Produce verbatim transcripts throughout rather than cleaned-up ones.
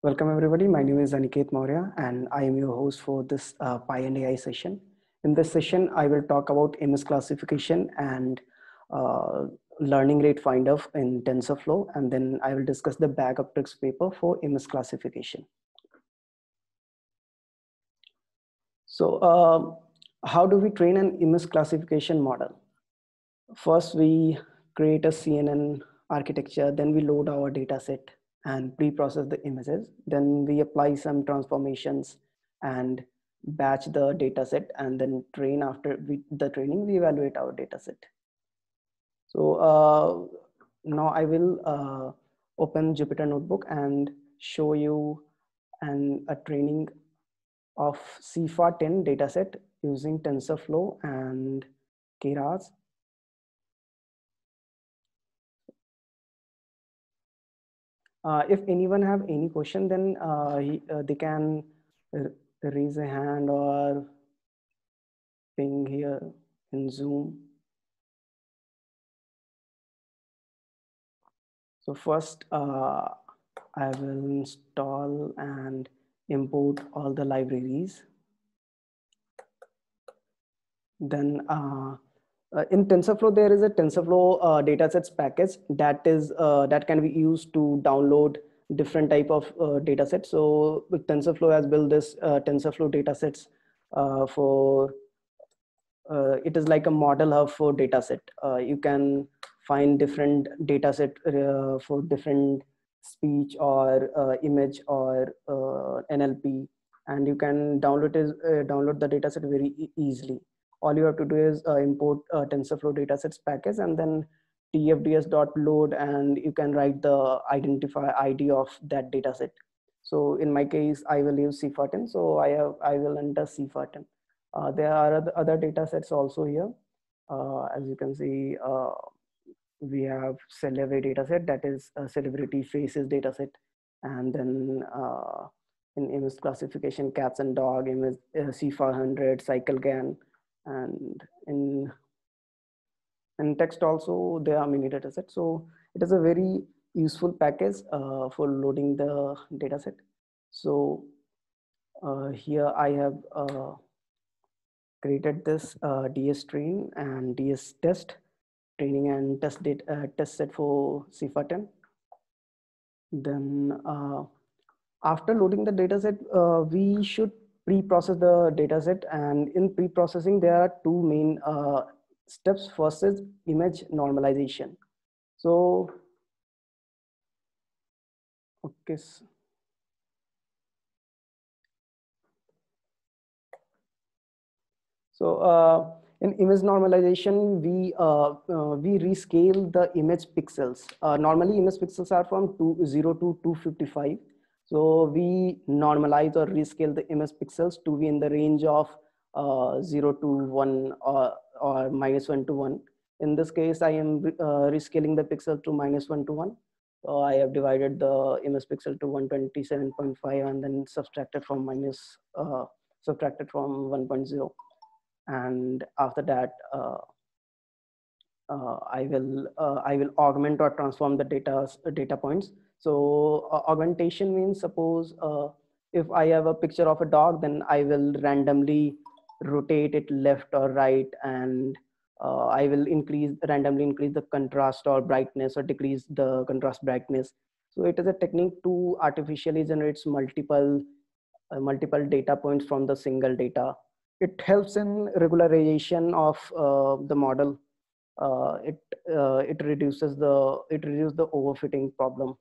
Welcome everybody. My name is Aniket Maurya and I am your host for this uh, Pi and A I session. In this session, I will talk about image classification and uh, learning rate finder in TensorFlow, and then I will discuss the bag of tricks paper for image classification. So uh, how do we train an image classification model? First, we create a C N N architecture, then we load our data set and pre-process the images. Then we apply some transformations and batch the data set, and then train. After we, the training, we evaluate our data set. So uh, now I will uh, open Jupyter Notebook and show you an, a training of C F A ten dataset using TensorFlow and Keras. Uh, if anyone have any question, then uh, he, uh, they can raise a hand or ping here in Zoom. So first, uh, I will install and import all the libraries. Then uh, uh, in TensorFlow, there is a TensorFlow uh, datasets package that is uh, that can be used to download different type of uh, datasets. So TensorFlow has built this uh, TensorFlow datasets uh, for uh, it is like a model hub for dataset. Uh, you can find different dataset uh, for different speech or uh, image or uh, N L P, and you can download is uh, download the dataset very e easily. All you have to do is uh, import uh, TensorFlow datasets package and then tfds.load, and you can write the identifier I D of that dataset. So in my case, I will use C F A ten. So I have I will enter C F A ten. Uh, there are other, other data sets also here. Uh, as you can see, uh, we have celebrity data set, that is a celebrity faces data set. And then uh, in image classification, cats and dog, image uh, C F A one hundred, cycle GAN. And in, in text also, there are many data sets. So it is a very useful package uh, for loading the data set. So uh, here I have uh, created this uh, D S train and D S test training and test data uh, test set for C F A ten. Then uh, after loading the dataset, uh, we should pre-process the dataset, and in pre-processing there are two main uh, steps. First is image normalization. So okay. So uh, in image normalization, we uh, uh, we rescale the image pixels. Uh, normally, image pixels are from two, zero to two fifty-five. So we normalize or rescale the image pixels to be in the range of uh, zero to one or, or minus one to one. In this case, I am uh, rescaling the pixel to minus one to one. So I have divided the image pixel to one twenty-seven point five and then subtracted from minus uh, subtracted from one point zero. And after that uh, uh, I will uh, I will augment or transform the data data points. So uh, augmentation means, suppose uh, if I have a picture of a dog, then I will randomly rotate it left or right, and uh, I will increase randomly increase the contrast or brightness or decrease the contrast brightness. So it is a technique to artificially generates multiple uh, multiple data points from the single data. It helps in regularization of uh, the model. Uh, it uh, it reduces the it reduces the overfitting problem.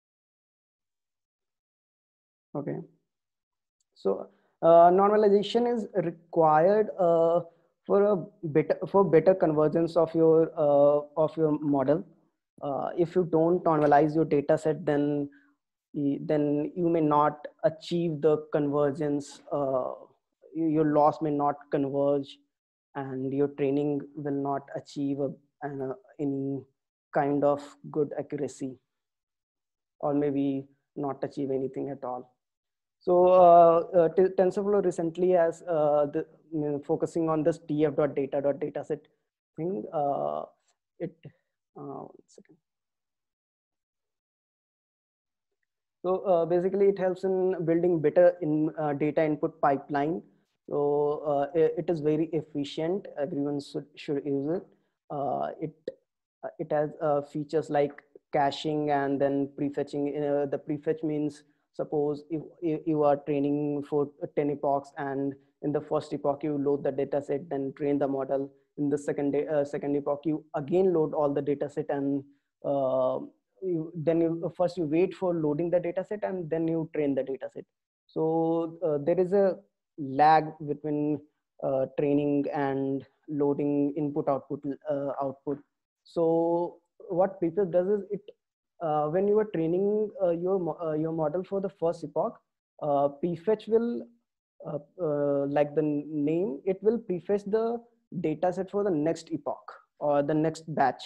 Okay, so uh, normalization is required uh, for a better for better convergence of your uh, of your model. Uh, if you don't normalize your data set, then then you may not achieve the convergence. Uh, your loss may not converge, and your training will not achieve a, an, uh, any kind of good accuracy, or maybe not achieve anything at all. So uh, uh, TensorFlow recently has uh, the, you know, focusing on this tf.data.dataset thing. Uh, it uh, one second. So uh, basically, it helps in building better in uh, data input pipeline. So uh, it, it is very efficient. Everyone should should use it. Uh, it uh, it has uh, features like caching and then prefetching. Uh, the prefetch means, suppose if, if you are training for ten epochs, and in the first epoch you load the data set, then train the model. In the second day, uh, second epoch, you again load all the data set, and uh, you, then you first you wait for loading the data set, and then you train the data set. So uh, there is a lag between uh, training and loading input output uh, output. So what people does is, it uh, when you are training uh, your uh, your model for the first epoch, uh, prefetch will uh, uh, like the name, it will prefetch the data set for the next epoch or the next batch.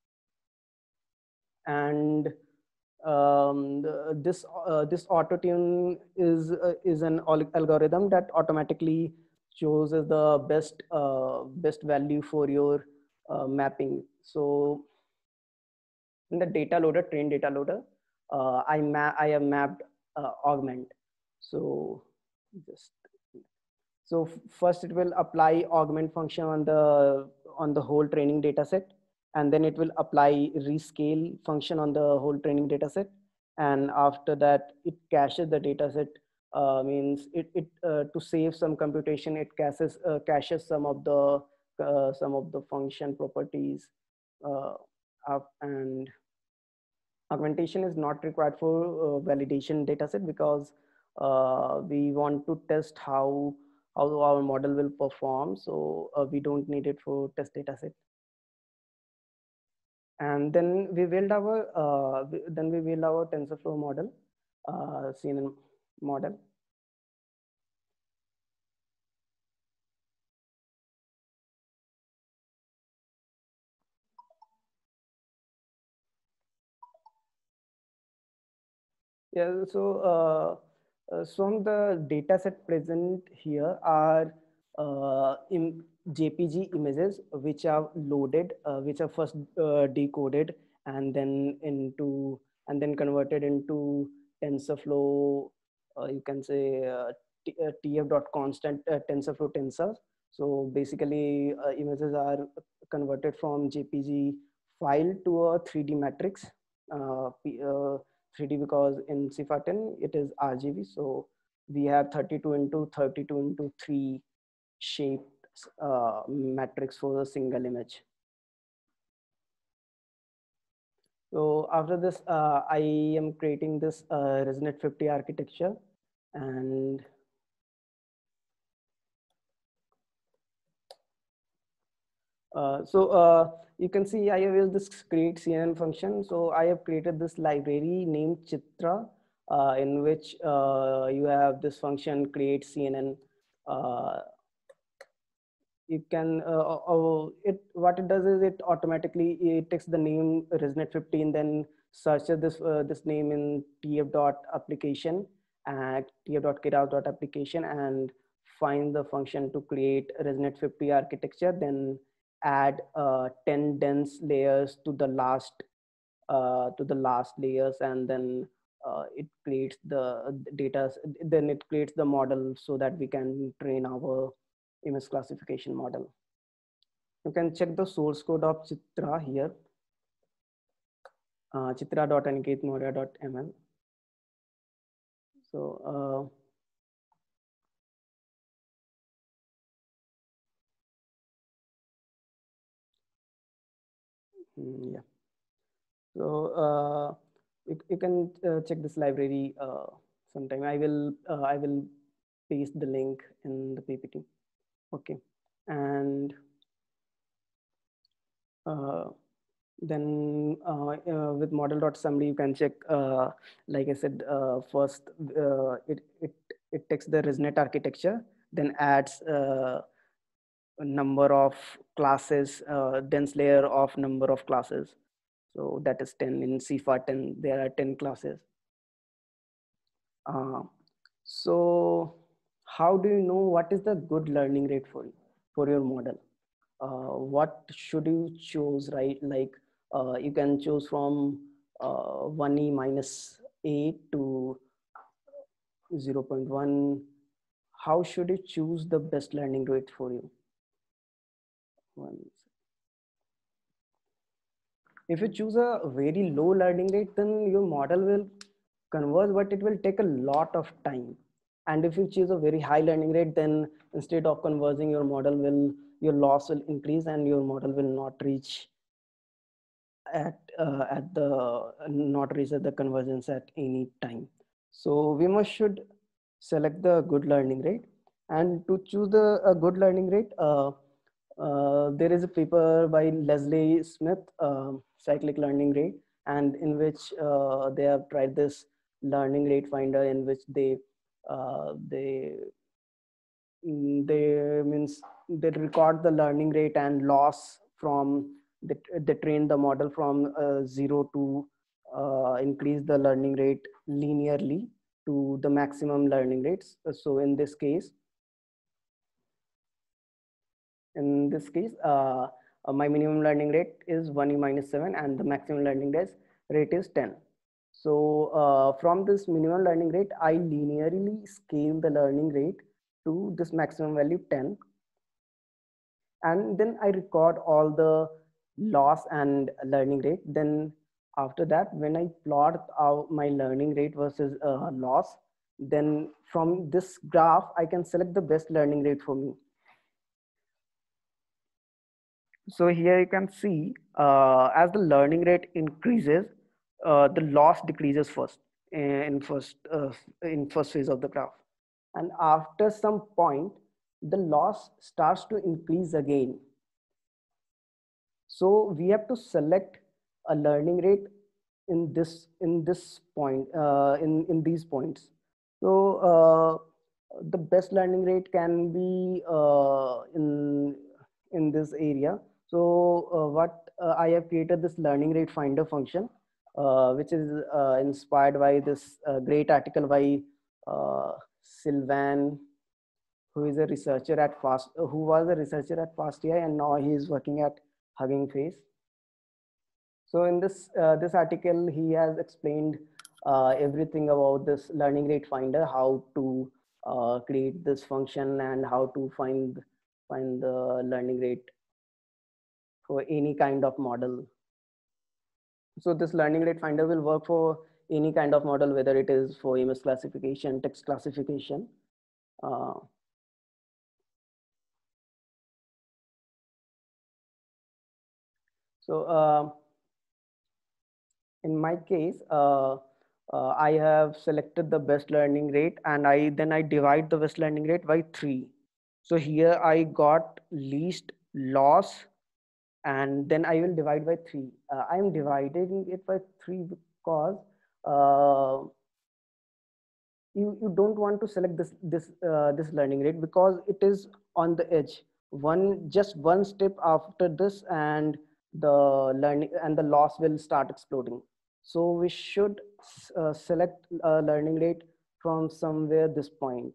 And um, the, this uh, this auto tune is uh, is an algorithm that automatically chooses the best uh, best value for your uh, mapping. So in the data loader, train data loader, uh, I map I have mapped uh, augment. So just so first it will apply augment function on the on the whole training data set, and then it will apply rescale function on the whole training data set. And after that, it caches the data set. Uh, means it, it uh, to save some computation, it caches uh, caches some of the uh, some of the function properties uh, up. And augmentation is not required for uh, validation dataset, because uh, we want to test how how our model will perform. So uh, we don't need it for test dataset. And then we build our uh, then we build our TensorFlow model, uh, C N N model. Yeah, so uh, uh, some of the data set present here are uh, in J P G images, which are loaded, uh, which are first uh, decoded, and then into and then converted into TensorFlow. Uh, you can say uh, t- uh, tf.constant uh, TensorFlow tensor. So basically, uh, images are converted from J P G file to a three D matrix. Uh, P, uh, three D, because in CIFAR ten it is R G B. So we have thirty-two into thirty-two into three shaped uh, matrix for a single image. So after this, uh, I am creating this uh, ResNet fifty architecture. And uh, so uh, you can see I have used this create C N N function. So I have created this library named Chitra, uh, in which uh, you have this function create C N N. Uh, you can uh, uh, it what it does is, it automatically it takes the name ResNet fifteen, then searches this uh, this name in tf.application and tf.keras.application, and find the function to create ResNet fifty architecture, then add uh, ten dense layers to the last uh, to the last layers, and then uh, it creates the data, then it creates the model so that we can train our image classification model. You can check the source code of Chitra here, uh, chitra.aniketmaurya.ml. So uh, mm, yeah, so uh, you, you can uh, check this library uh, sometime. I will uh, I will paste the link in the P P T. Okay, and uh, then uh, uh, with model.summary, you can check, uh, like I said, uh, first uh, it, it, it takes the ResNet architecture, then adds uh, a number of classes, uh, dense layer of number of classes. So that is ten in CIFAR ten, there are ten classes. Uh, so how do you know what is the good learning rate for, for your model? Uh, what should you choose, right? Like uh, you can choose from uh, one e minus eight to zero point one, how should you choose the best learning rate for you? One. If you choose a very low learning rate, then your model will converge, but it will take a lot of time. And if you choose a very high learning rate, then instead of converging, your model will, your loss will increase and your model will not reach at uh, at the not reach at the convergence at any time. So we must should select the good learning rate. And to choose the a good learning rate, uh, uh, there is a paper by Leslie Smith, uh, cyclic learning rate, and in which uh, they have tried this learning rate finder, in which they uh, they mm, they means they record the learning rate and loss from they, they train the model from uh, zero to uh, increase the learning rate linearly to the maximum learning rates. So in this case, in this case, uh, uh, my minimum learning rate is one e minus seven and the maximum learning rate is ten. So uh, from this minimum learning rate, I linearly scale the learning rate to this maximum value ten. And then I record all the loss and learning rate. Then after that, when I plot out my learning rate versus uh, loss, then from this graph, I can select the best learning rate for me. So here you can see uh, as the learning rate increases, uh, the loss decreases first in first uh, in first phase of the graph, and after some point, the loss starts to increase again. So we have to select a learning rate in this in this point uh, in in these points. So uh, the best learning rate can be uh, in in this area. So uh, what uh, I have created this learning rate finder function, uh, which is uh, inspired by this uh, great article by uh, Sylvain, who is a researcher at Fast, who was a researcher at FastAI, and now he is working at Hugging Face. So in this uh, this article, he has explained uh, everything about this learning rate finder, how to uh, create this function and how to find find the learning rate for any kind of model. So this learning rate finder will work for any kind of model, whether it is for image classification, text classification. Uh, so uh, in my case, uh, uh, I have selected the best learning rate, and I then I divide the best learning rate by three. So here I got least loss, and then I will divide by three. Uh, I am dividing it by three because uh, you, you don't want to select this this uh, this learning rate because it is on the edge. One just one step after this, and the learning and the loss will start exploding. So we should uh, select a learning rate from somewhere this point.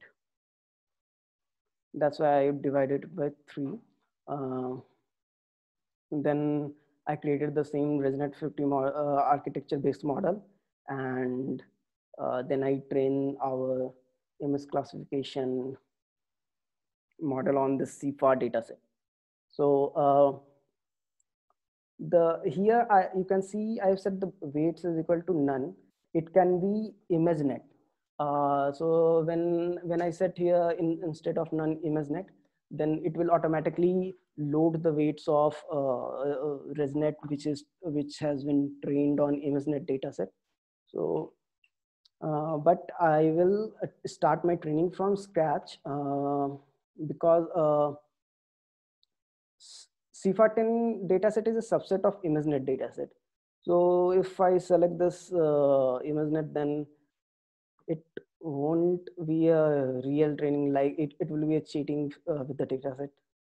That's why I divided it by three. Uh, then I created the same ResNet fifty uh, architecture based model, and uh, then I train our image classification model on the C F A R dataset. So uh, the here I, you can see I've set the weights is equal to none. It can be ImageNet. Uh, so when when I set here in, instead of none ImageNet, then it will automatically load the weights of uh, uh, ResNet, which is which has been trained on ImageNet dataset. So, uh, but I will start my training from scratch uh, because uh, C F A R ten dataset is a subset of ImageNet dataset. So if I select this uh, ImageNet, then it won't be a real training, like it, it will be a cheating uh, with the dataset.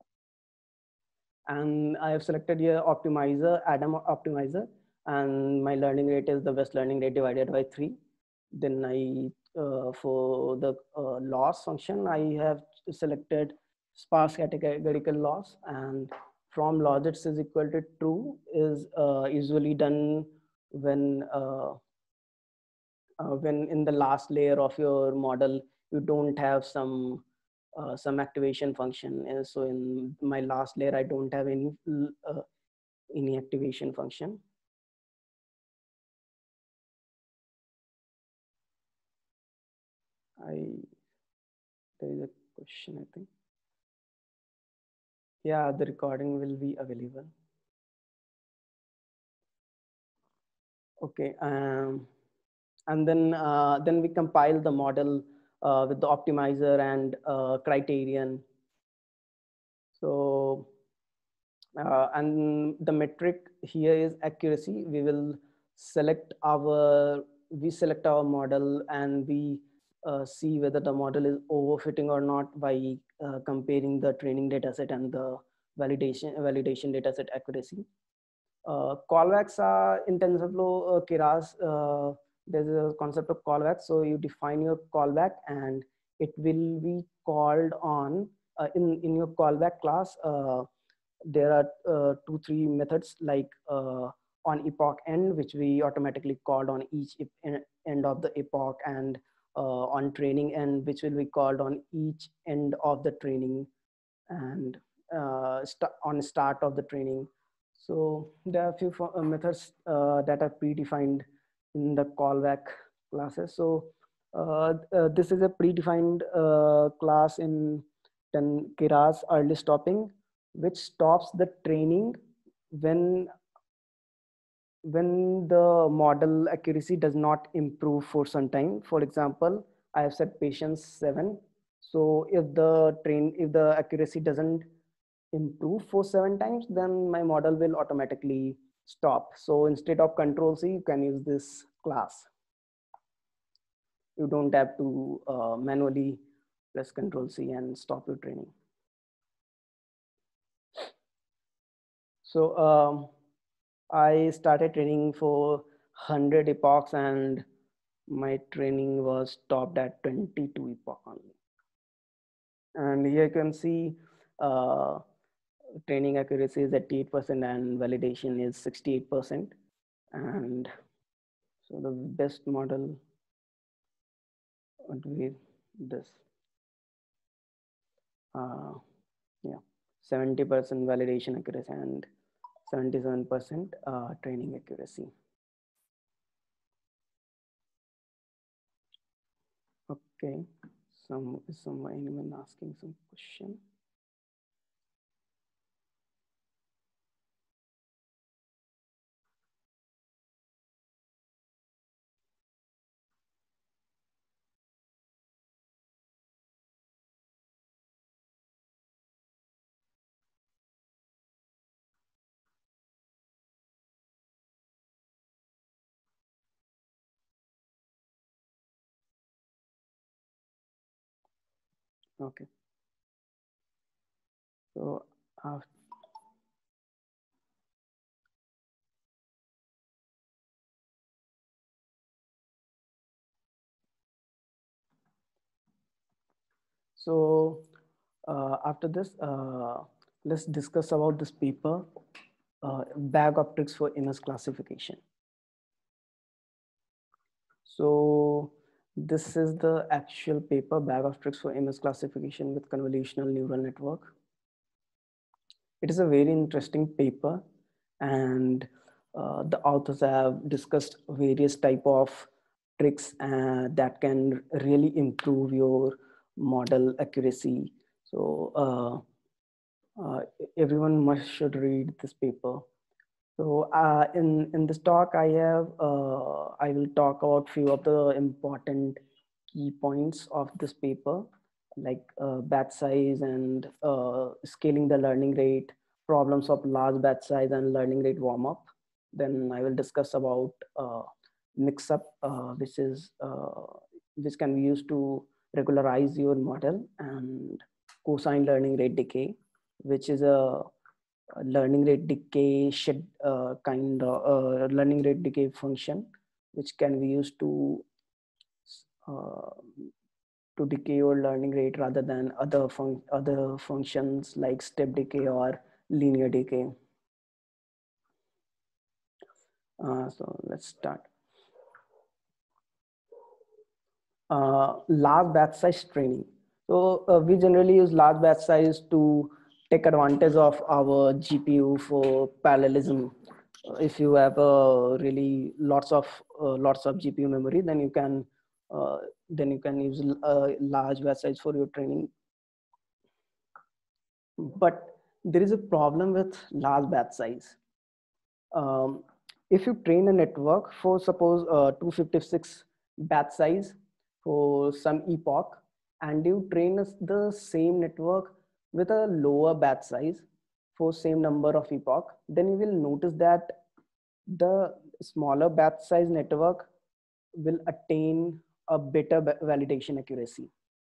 And I have selected here optimizer, Adam optimizer, and my learning rate is the best learning rate divided by three. Then I, uh, for the uh, loss function, I have selected sparse categorical loss, and from logits is equal to true is uh, usually done when uh, uh, when in the last layer of your model, you don't have some uh, some activation function. And so in my last layer, I don't have any uh, any activation function. I there is a question, I think. Yeah, the recording will be available. Okay. Um, and then uh, then we compile the model uh, with the optimizer and uh, criterion. So uh, and the metric here is accuracy. We will select our we select our model, and we uh, see whether the model is overfitting or not by uh, comparing the training data set and the validation validation data set accuracy. Uh, callbacks are in TensorFlow, uh, Keras, uh, there's a concept of callback. So you define your callback, and it will be called on uh, in, in your callback class. Uh, there are uh, two, three methods like uh, on epoch end, which we automatically called on each end of the epoch, and uh, on training end, which will be called on each end of the training, and uh, st on start of the training. So there are a few uh, methods uh, that are predefined in the callback classes. So uh, uh, this is a predefined uh, class in then Keras early stopping, which stops the training when when the model accuracy does not improve for some time. For example, I have set patience seven. So if the train if the accuracy doesn't improve for seven times, then my model will automatically stop. So instead of control C, you can use this class. You don't have to uh, manually press control C and stop your training. So um, I started training for one hundred epochs, and my training was stopped at twenty-two epoch only. And here you can see uh, training accuracy is eighty-eight percent and validation is sixty-eight percent. And so the best model would be this. Uh, yeah, seventy percent validation accuracy and seventy-seven percent uh, training accuracy. Okay, some is someone anyone asking some question? Okay. So after So uh, after this, uh, let's discuss about this paper, uh, bag of tricks for image classification. So this is the actual paper, bag of tricks for image classification with convolutional neural network. It is a very interesting paper, and uh, the authors have discussed various type of tricks uh, that can really improve your model accuracy. So uh, uh, everyone must should read this paper. So uh, in in this talk, I have uh, I will talk about few of the important key points of this paper, like uh, batch size and uh, scaling the learning rate, problems of large batch size and learning rate warm up. Then I will discuss about uh, mix up, uh, which is uh, which can be used to regularize your model, and cosine learning rate decay, which is a uh, learning rate decay shed uh, kind of uh, learning rate decay function, which can be used to uh, to decay your learning rate rather than other fun other functions like step decay or linear decay. Uh, so let's start. uh, large batch size training. So uh, we generally use large batch size to take advantage of our G P U for parallelism. Uh, If you have uh, really lots of uh, lots of G P U memory, then you can uh, then you can use a large batch size for your training. But there is a problem with large batch size. Um, if you train a network for suppose uh, two fifty-six batch size for some epoch, and you train the same network with a lower batch size for same number of epoch, then you will notice that the smaller batch size network will attain a better validation accuracy.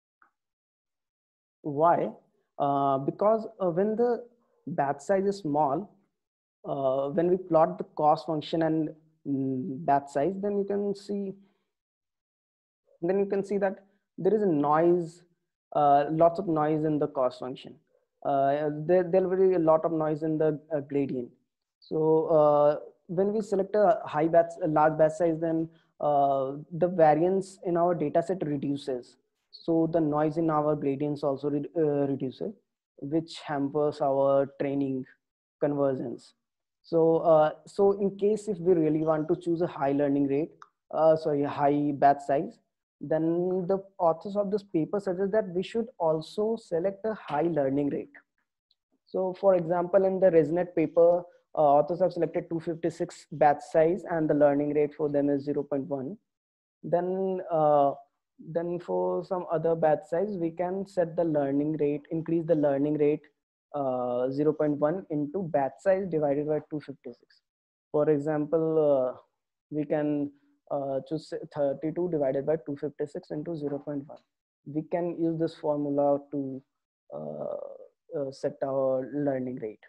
Why? Uh, because uh, when the batch size is small, uh, when we plot the cost function and mm, batch size, then you can see, then you can see that there is a noise, uh, lots of noise in the cost function. Uh, there there will be a lot of noise in the uh, gradient. So uh, when we select a high batch, a large batch size, then uh, the variance in our data set reduces. So the noise in our gradients also re uh, reduces, which hampers our training conversions. So, uh, so in case if we really want to choose a high learning rate, uh, sorry, high batch size, then the authors of this paper suggest that we should also select a high learning rate. So for example, in the ResNet paper, uh, authors have selected two fifty-six batch size and the learning rate for them is zero point one. Then, uh, then for some other batch size, we can set the learning rate, increase the learning rate uh, zero point one into batch size divided by two fifty-six. For example, uh, we can uh, choose thirty-two divided by two fifty-six into zero point one. We can use this formula to uh, uh, set our learning rate.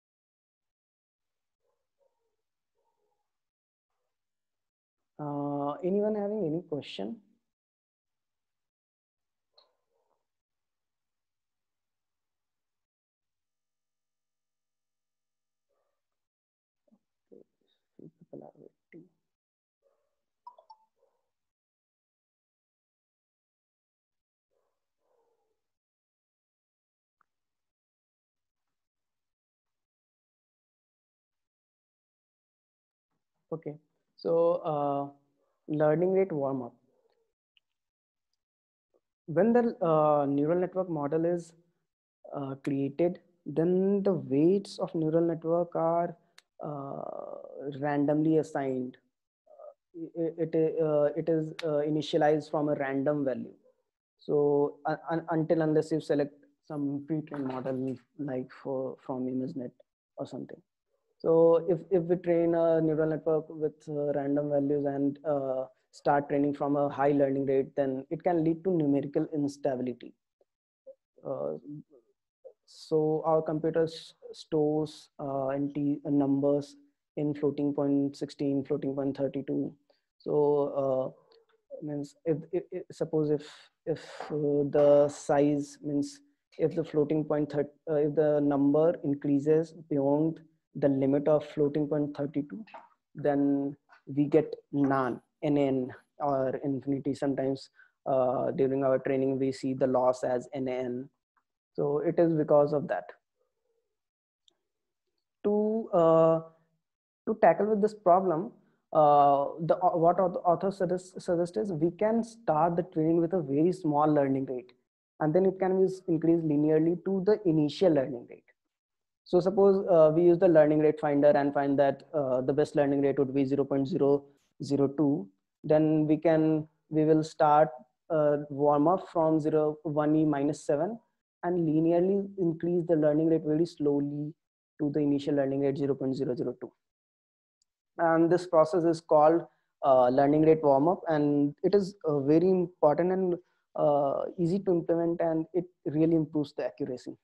Uh, anyone having any question? People are waiting. Okay, so uh, learning rate warm up. When the uh, neural network model is uh, created, then the weights of neural network are uh, randomly assigned. It, it, uh, it is uh, initialized from a random value. So uh, un until unless you select some pre-trained model like for from ImageNet or something. So if, if we train a neural network with uh, random values and uh, start training from a high learning rate, then it can lead to numerical instability. Uh, so our computer stores uh, and uh, numbers in floating point sixteen, floating point thirty-two. So uh, means if, if, if suppose if if uh, the size means if the floating point thirty, uh, if the number increases beyond the limit of floating point thirty-two, then we get none, nn or infinity. Sometimes uh, during our training we see the loss as nn. So it is because of that. To uh, to tackle with this problem, uh, the what the author suggest, suggest is we can start the training with a very small learning rate, and then it can be increased linearly to the initial learning rate. So suppose uh, we use the learning rate finder and find that uh, the best learning rate would be zero point zero zero two. Then we can we will start uh, warm up from zero one e minus seven and linearly increase the learning rate very slowly to the initial learning rate zero point zero zero two. And this process is called uh, learning rate warm up, and it is uh, very important and uh, easy to implement, and it really improves the accuracy.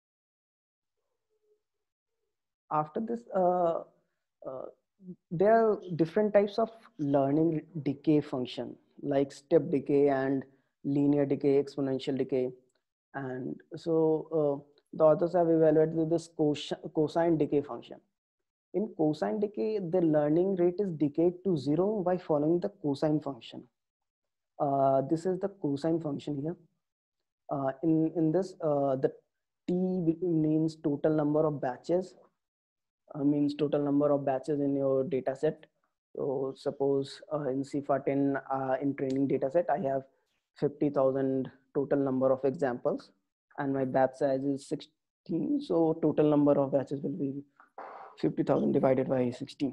After this, uh, uh, there are different types of learning decay function like step decay and linear decay, exponential decay. And so uh, the authors have evaluated this cosine decay function. In cosine decay, the learning rate is decayed to zero by following the cosine function. Uh, this is the cosine function here. Uh, in, in this, uh, the T means total number of batches, uh, means total number of batches in your data set. So suppose uh, in C F A ten uh, in training data set, I have fifty thousand total number of examples and my batch size is sixteen. So total number of batches will be fifty thousand divided by sixteen.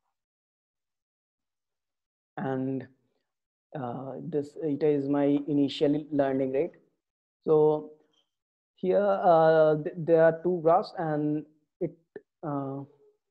And uh, this it is my initial learning rate. So here uh, th there are two graphs and it uh,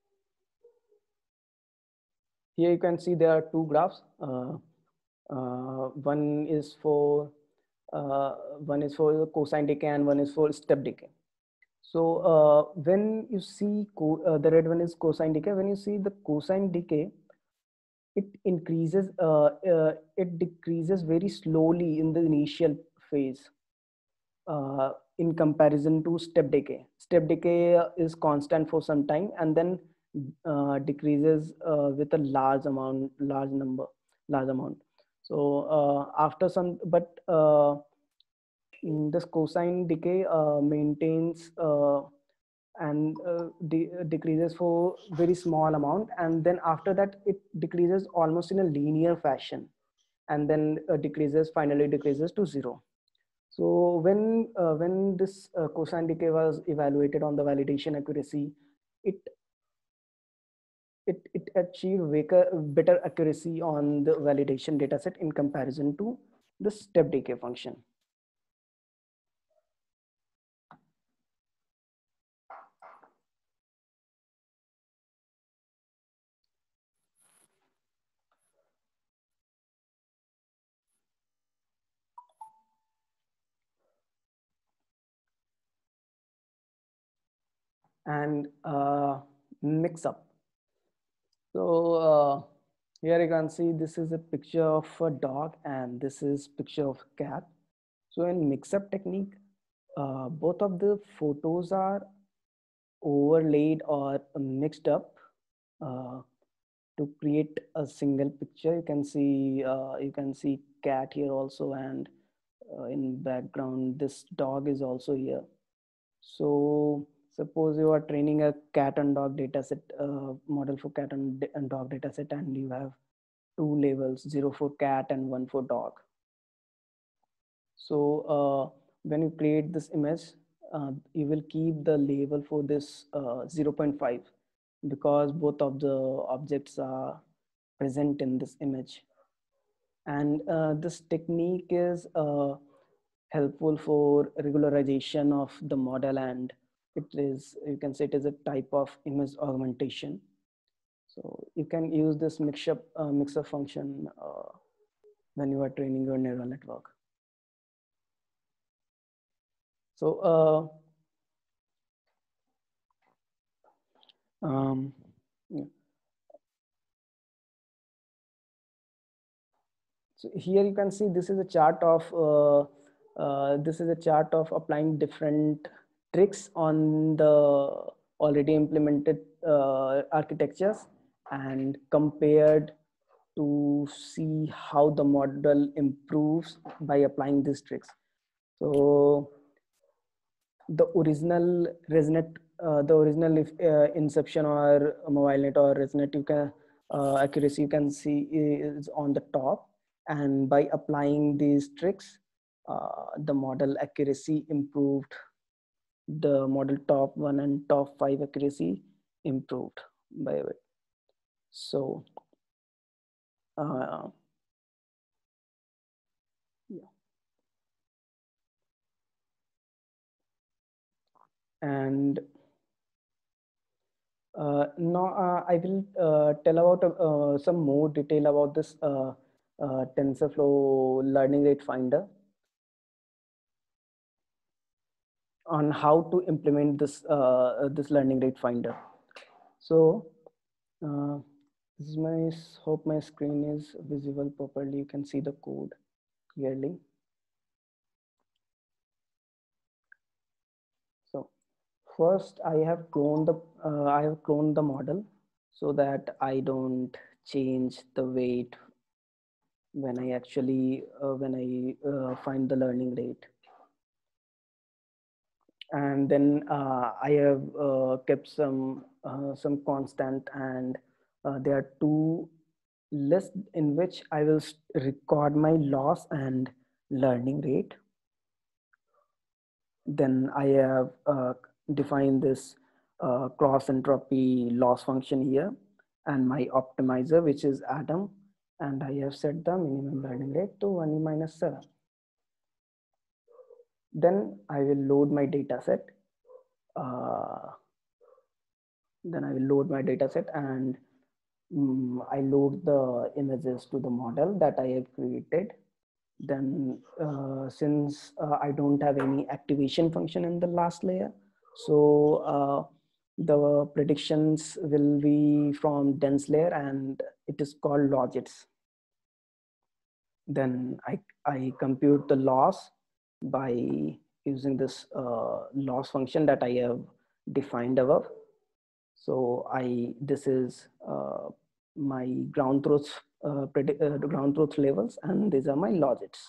here you can see there are two graphs. Uh, uh, one is for uh, one is for cosine decay and one is for step decay. So uh, when you see uh, the red one is cosine decay, when you see the cosine decay, it increases, uh, uh, it decreases very slowly in the initial phase uh, in comparison to step decay. Step decay is constant for some time and then uh, decreases uh, with a large amount, large number, large amount. So uh, after some, but uh, this cosine decay uh, maintains uh, and uh, de decreases for very small amount, and then after that it decreases almost in a linear fashion, and then uh, decreases finally decreases to zero. So when uh, when this uh, cosine decay was evaluated on the validation accuracy, it it it achieved better, better accuracy on the validation dataset in comparison to the step decay function. And uh, mix up. So uh, here you can see this is a picture of a dog and this is picture of a cat. So in mix-up technique, uh, both of the photos are overlaid or mixed up uh, to create a single picture. You can see uh, you can see cat here also, and uh, in background this dog is also here. So suppose you are training a cat and dog dataset uh, model for cat and, and dog dataset, and you have two labels, zero for cat and one for dog. So uh, when you create this image, uh, you will keep the label for this uh, zero point five because both of the objects are present in this image. And uh, this technique is uh, helpful for regularization of the model, and it is, you can say it is a type of image augmentation. So you can use this mixture uh, mixer function uh, when you are training your neural network. So uh, um, yeah. So here you can see this is a chart of uh, uh, this is a chart of applying different tricks on the already implemented uh, architectures and compared to see how the model improves by applying these tricks. So the original ResNet, uh, the original if, uh, Inception or MobileNet or ResNet, you can uh, accuracy you can see is on the top, and by applying these tricks, uh, the model accuracy improved. The model top one and top five accuracy improved by it. So uh, yeah. And Uh, now uh, I will uh, tell about uh, some more detail about this uh, uh, TensorFlow Learning Rate Finder on how to implement this uh, this Learning Rate Finder. So uh, this is my, hope my screen is visible properly. You can see the code clearly. So first I have cloned the uh, I have cloned the model so that I don't change the weight when I actually uh, when I uh, find the learning rate. And then uh, I have uh, kept some uh, some constant, and uh, there are two lists in which I will record my loss and learning rate. Then I have uh, defined this uh, cross entropy loss function here, and my optimizer, which is Atom, and I have set the minimum learning rate to one e minus seven. Then I will load my data set. Uh, then I will load my data set, and um, I load the images to the model that I have created. Then uh, since uh, I don't have any activation function in the last layer, so uh, the predictions will be from dense layer, and it is called logits. Then I, I compute the loss by using this uh, loss function that I have defined above. So I this is uh, my ground truth uh, predict, uh, ground truth levels, and these are my logits.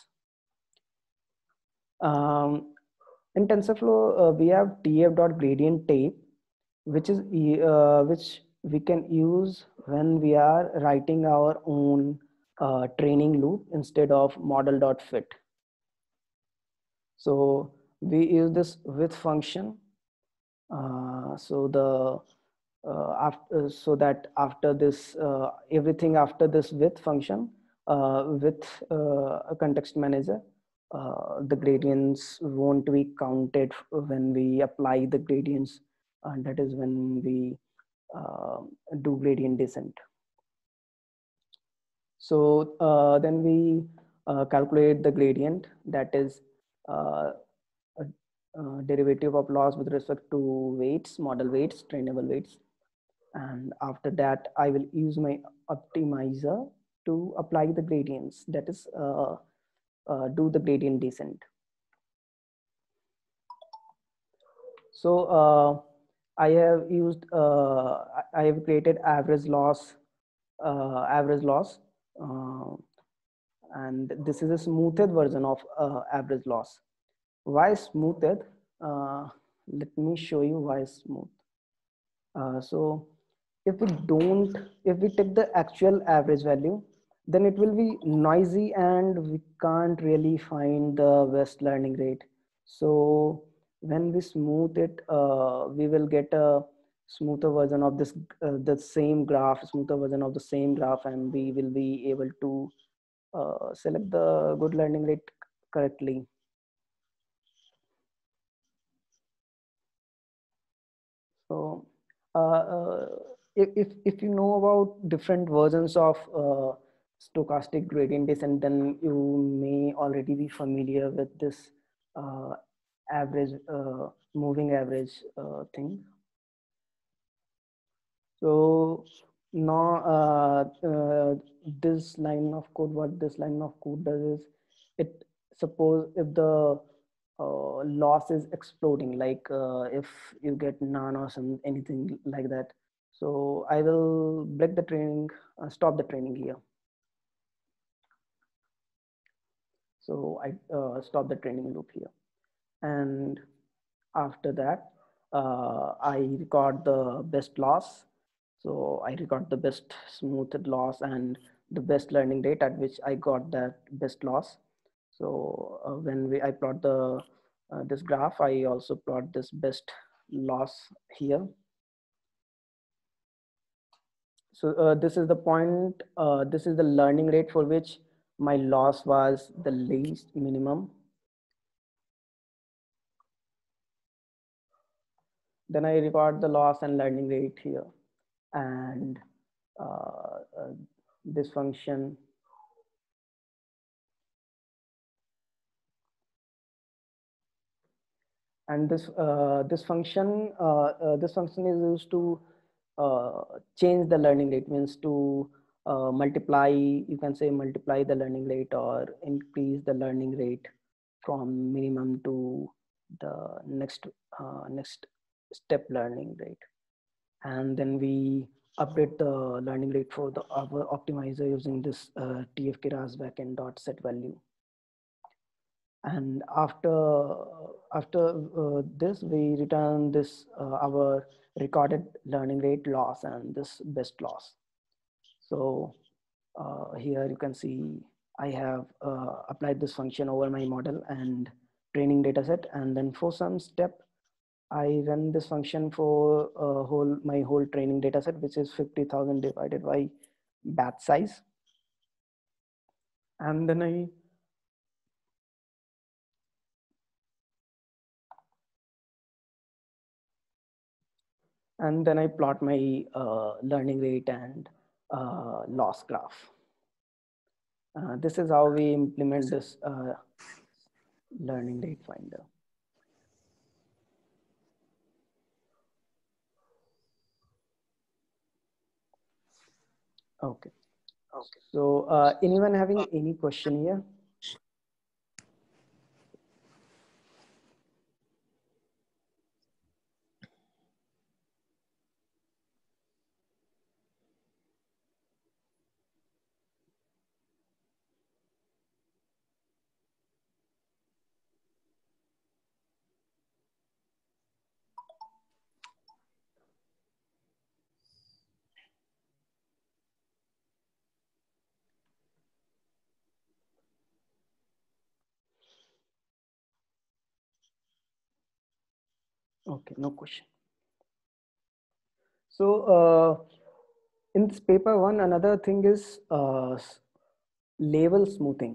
Um, in TensorFlow, uh, we have tf.gradient tape, which is uh, which we can use when we are writing our own uh, training loop instead of model.fit. So we use this with function. Uh, so the uh, after so that after this uh, everything after this with function uh, with uh, a context manager, uh, the gradients won't be counted when we apply the gradients, and that is when we uh, do gradient descent. So uh, then we uh, calculate the gradient, that is uh, a, a derivative of loss with respect to weights, model weights, trainable weights. And after that, I will use my optimizer to apply the gradients, that is uh, uh, do the gradient descent. So uh, I have used, uh, I have created average loss, uh, average loss, uh, and this is a smoothed version of uh, average loss. Why smoothed? Uh, let me show you why smooth. Uh, so if we don't, if we take the actual average value, then it will be noisy and we can't really find the best learning rate. So when we smooth it, uh, we will get a smoother version of this, uh, the same graph, smoother version of the same graph, and we will be able to uh, select the good learning rate correctly. So uh, uh, if, if, if you know about different versions of uh, stochastic gradient descent, then you may already be familiar with this uh, average, uh, moving average uh, thing. So now uh, uh, this line of code, what this line of code does is, it suppose if the uh, loss is exploding, like uh, if you get none or some anything like that. So I will break the training, uh, stop the training here. So I uh, stop the training loop here, and after that uh, I record the best loss. So I record the best smoothed loss and the best learning rate at which I got that best loss. So uh, when we I plot the uh, this graph, I also plot this best loss here. So uh, this is the point, uh, this is the learning rate for which my loss was the least minimum. Then I record the loss and learning rate here, and uh, uh, this function. And this uh, this function uh, uh, this function is used to uh, change the learning rate, means to uh, multiply, you can say multiply the learning rate or increase the learning rate from minimum to the next uh, next step learning rate. And then we update the learning rate for the our optimizer using this uh, T F K RAS backend dot set value. And after after uh, this, we return this uh, our recorded learning rate loss and this best loss. So uh, here you can see I have uh, applied this function over my model and training data set, and then for some step I run this function for uh, whole my whole training data set, which is fifty thousand divided by batch size. And then I and then I plot my uh, learning rate and uh, loss graph. Uh, this is how we implement this uh, learning rate finder. Okay. Okay. So uh, anyone having any question here? Okay, no question. So uh, in this paper one, another thing is uh, label smoothing.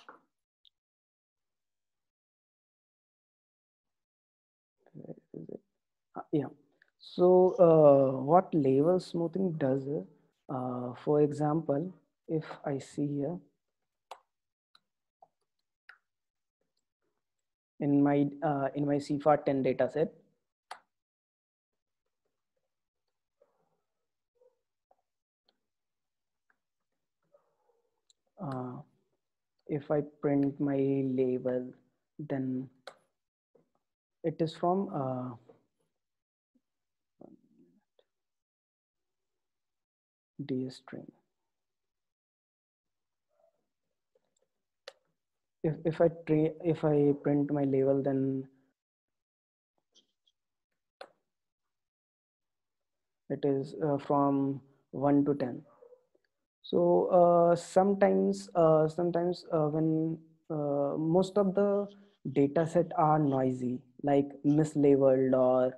Where is it? Uh, yeah. So uh, what label smoothing does, uh, for example, if I see here in my uh, in my C F A R ten dataset, uh, if I print my label, then it is from uh, D S string. If if I tra if I print my label, then it is uh, from one to ten. So uh, sometimes, uh, sometimes uh, when uh, most of the data set are noisy, like mislabeled or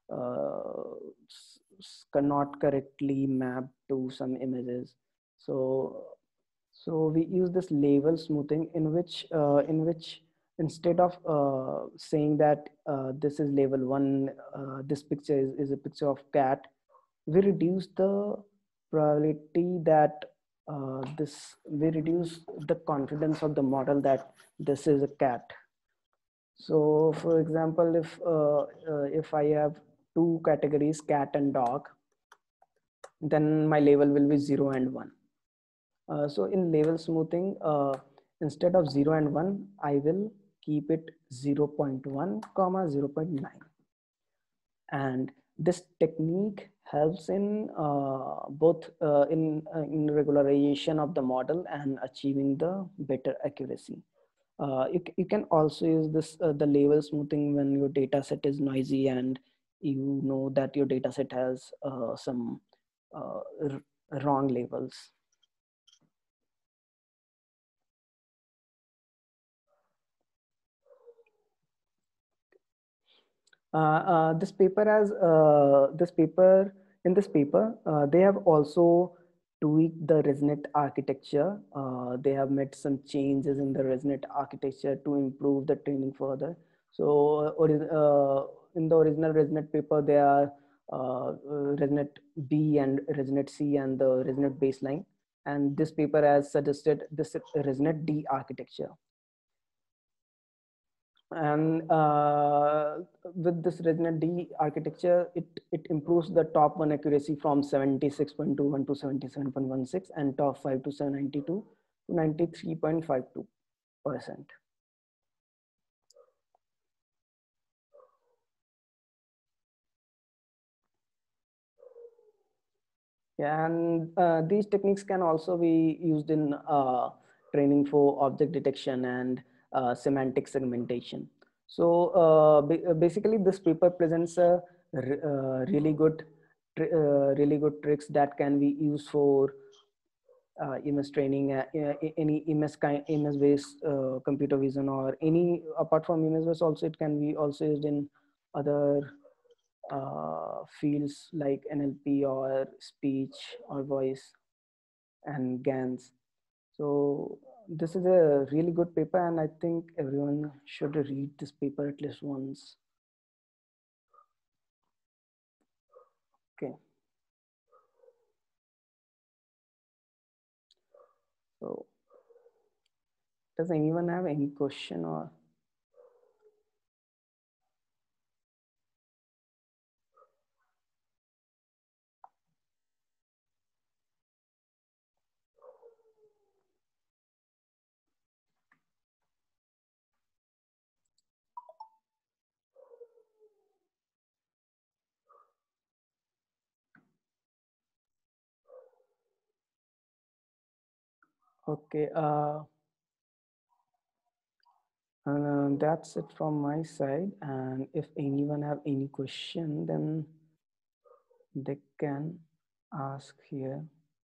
uh, not correctly mapped to some images. So, so we use this label smoothing in which, uh, in which instead of uh, saying that uh, this is label one, uh, this picture is, is a picture of cat, we reduce the probability that uh, this we reduce the confidence of the model that this is a cat. So for example, if uh, uh, if I have two categories, cat and dog, then my label will be zero and one. Uh, so in label smoothing, uh, instead of zero and one, I will keep it zero point one comma zero point nine. And this technique helps in uh, both uh, in, uh, in regularization of the model and achieving the better accuracy. Uh, you, you can also use this uh, the label smoothing when your data set is noisy and you know that your data set has uh, some uh, wrong labels. Uh, uh, this paper has uh, this paper in this paper uh, they have also tweaked the ResNet architecture. Uh, they have made some changes in the ResNet architecture to improve the training further. So uh, in the original ResNet paper, there are uh, ResNet B and ResNet C and the ResNet baseline. And this paper has suggested this ResNet D architecture. And uh, with this ResNet D architecture, it, it improves the top one accuracy from seventy-six point two one to seventy-seven point one six and top five to seven ninety-two to ninety-three point five two percent. Yeah, and uh, these techniques can also be used in uh, training for object detection and uh, semantic segmentation. So uh, ba- uh, basically, this paper presents a r- uh, really good, tr- uh, really good tricks that can be used for uh, image training, uh, uh, any image kind, image based uh, computer vision, or any apart from image based. Also, it can be also used in other uh, fields like N L P or speech or voice and GANs. So this is a really good paper, and I think everyone should read this paper at least once. Okay. So does anyone have any question or? Okay. Uh, uh, that's it from my side. And if anyone have any question, then they can ask here.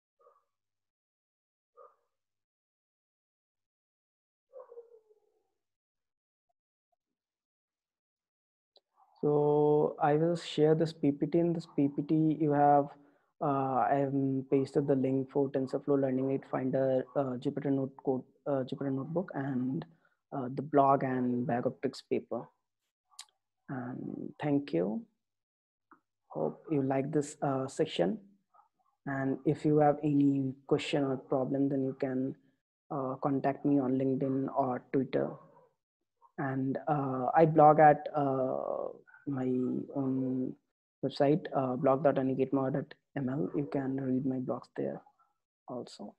So I will share this P P T. In this P P T, you have uh, I have pasted the link for TensorFlow Learning Aid Finder, uh, Jupyter Notebook, uh, Jupyter Notebook, and uh, the blog and Bag of Tricks paper. And thank you. Hope you like this uh, section. And if you have any question or problem, then you can uh, contact me on LinkedIn or Twitter. And uh, I blog at uh, my own website, uh, blog dot anigetmar dot m l. You can read my blogs there also.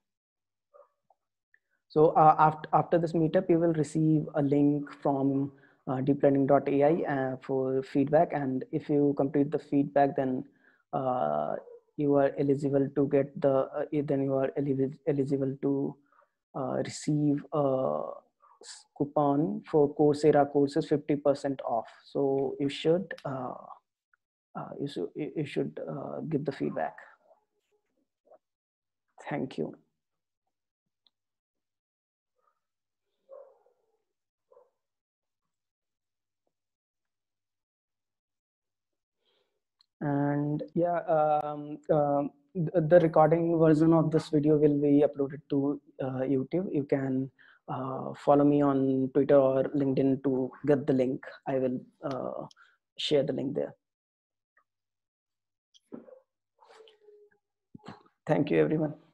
So uh, after, after this meetup, you will receive a link from uh, deep learning dot A I uh, for feedback. And if you complete the feedback, then uh, you are eligible to get the, uh, then you are eligible to uh, receive a coupon for Coursera courses fifty percent off. So you should, uh, uh, you should, you should uh, give the feedback. Thank you. And yeah, um, um, the recording version of this video will be uploaded to uh, YouTube. You can uh, follow me on Twitter or LinkedIn to get the link. I will uh, share the link there. Thank you, everyone.